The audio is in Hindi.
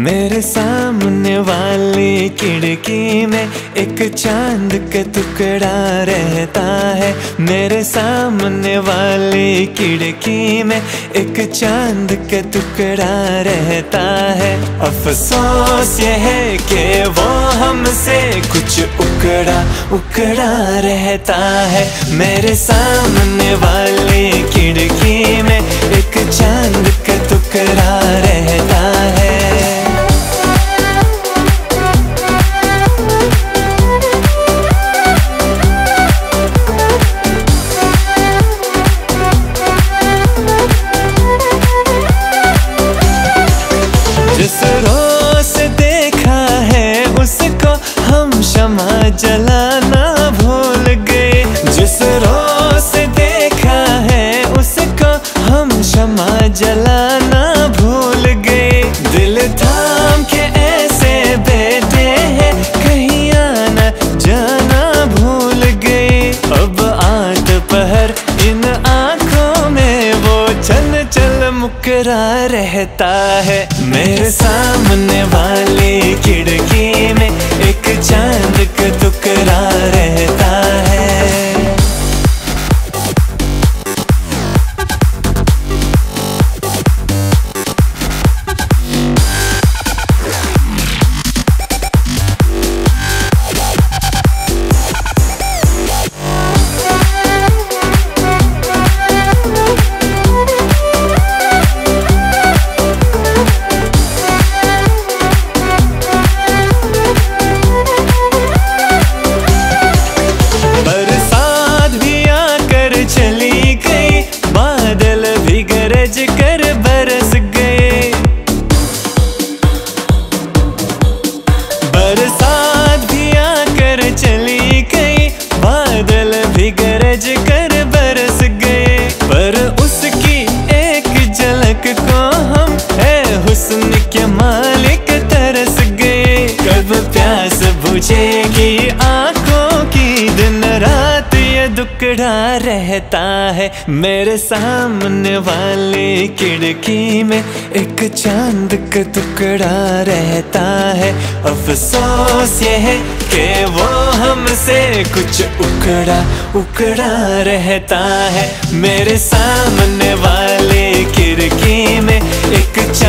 मेरे सामने वाली खिड़की में एक चांद का टुकड़ा रहता है। मेरे सामने वाली खिड़की में एक चांद का टुकड़ा रहता है। अफसोस ये है कि वो हमसे कुछ उकड़ा उकड़ा रहता है। मेरे सामने वाली खिड़की में एक चांद का टुकड़ा रहता है। जिस रोज देखा है उसको हम शमा जलाना भूल गए। जिस रोज देखा है उसको हम शमा जलाना भूल गए। दिल थाम के ऐसे बैठे हैं कहीं आना जाना भूल गए। अब आठ पहर इन आंखों में वो चल चल मुकरा रहता है। मेरे सामने वाली खिड़की में एक चांद का टुकड़ा रहता है। गरज कर बरस गए। बरसात भी आकर चली गई, बादल भी गरज कर बरस गए। पर उसकी एक झलक को हम है हुस्न के मालिक तरस गए। कब प्यास बुझेगी आंखों की, दिन रात ये दुखड़ा रहता है। मेरे सामने वाली खिड़की में एक चांद का टुकड़ा रहता है। अफसोस ये है कि वो हमसे कुछ उकड़ा उकड़ा रहता है। मेरे सामने वाली खिड़की में एक